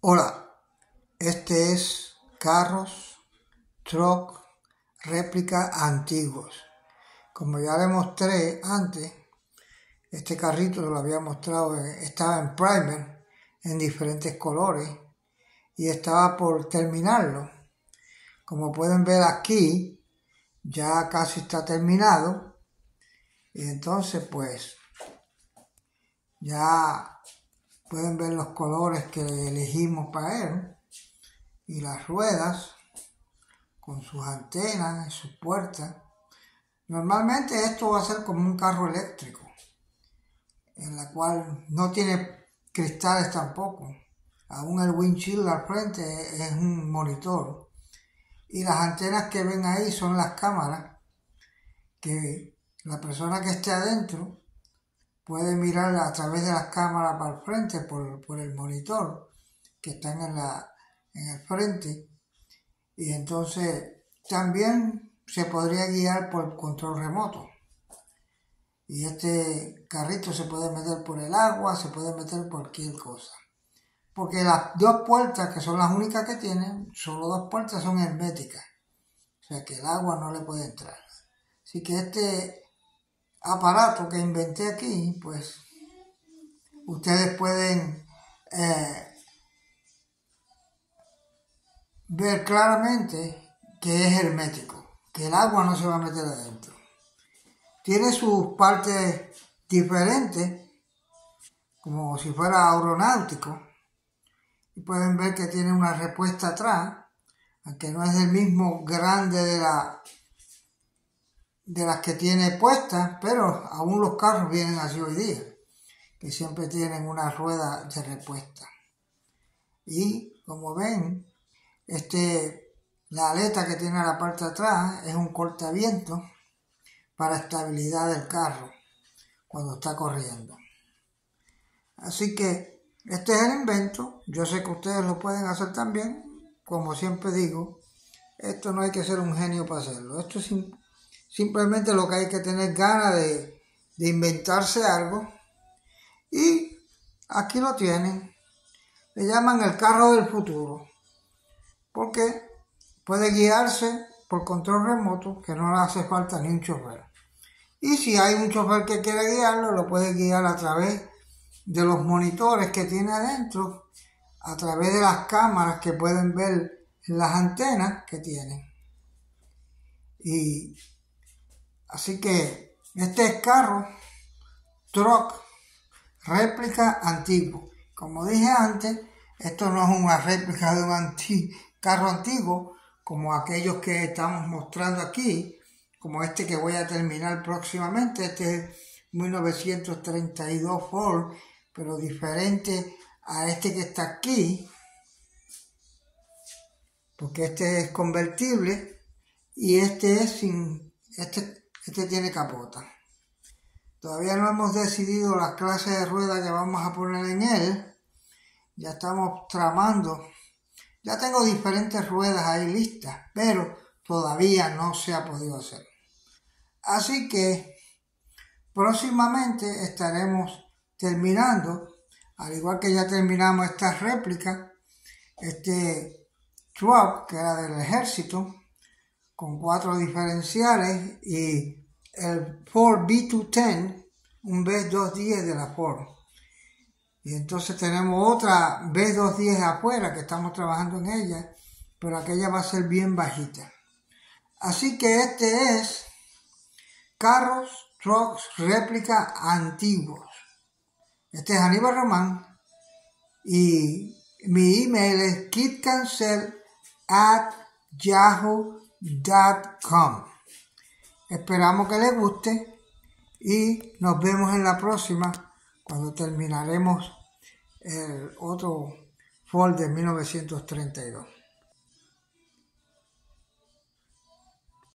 Hola, este es Carros Truck Réplica Antiguos. Como ya le mostré antes, este carrito lo había mostrado, estaba en primer en diferentes colores y estaba por terminarlo. Como pueden ver aquí, ya casi está terminado y entonces pues ya pueden ver los colores que elegimos para él y las ruedas con sus antenas y sus puertas. Normalmente esto va a ser como un carro eléctrico, en la cual no tiene cristales tampoco. Aún el windshield al frente es un monitor. Y las antenas que ven ahí son las cámaras que la persona que esté adentro puede mirar a través de las cámaras para el frente por el monitor que están en el frente. Y entonces también se podría guiar por control remoto. Y este carrito se puede meter por el agua, se puede meter por cualquier cosa. Porque las dos puertas, que son las únicas que tienen, solo dos puertas son herméticas. O sea que el agua no le puede entrar. Así que este aparato que inventé aquí, pues ustedes pueden ver claramente que es hermético, que el agua no se va a meter adentro. Tiene sus partes diferentes, como si fuera aeronáutico, y pueden ver que tiene una respuesta atrás, aunque no es del mismo grande de las que tiene puestas, pero aún los carros vienen así hoy día, que siempre tienen una rueda de respuesta. Y como ven, la aleta que tiene la parte de atrás es un cortaviento para estabilidad del carro cuando está corriendo. Así que este es el invento. Yo sé que ustedes lo pueden hacer también. Como siempre digo, esto no hay que ser un genio para hacerlo. Esto es simplemente lo que hay que tener ganas de inventarse algo. Y aquí lo tienen. Le llaman el carro del futuro, porque puede guiarse por control remoto, que no le hace falta ni un chofer. Y si hay un chofer que quiere guiarlo, lo puede guiar a través de los monitores que tiene adentro, a través de las cámaras que pueden ver en las antenas que tiene. Y así que este es carro truck réplica antiguo. Como dije antes, esto no es una réplica de un carro antiguo como aquellos que estamos mostrando aquí, como este que voy a terminar próximamente. Este es 1932 Ford, pero diferente a este que está aquí, porque este es convertible y este es este tiene capota. Todavía no hemos decidido las clases de ruedas que vamos a poner en él. Ya estamos tramando. Ya tengo diferentes ruedas ahí listas, pero todavía no se ha podido hacer. Así que próximamente estaremos terminando, al igual que ya terminamos esta réplica, este truck que era del ejército, con 4 diferenciales y el Ford B210, un B210 de la Ford. Y entonces tenemos otra B210 afuera que estamos trabajando en ella, pero aquella va a ser bien bajita. Así que este es Carros Trucks Réplica Antiguos. Este es Aníbal Román y mi email es kitcancel@yahoo.com. Esperamos que les guste y nos vemos en la próxima cuando terminaremos el otro Ford de 1932.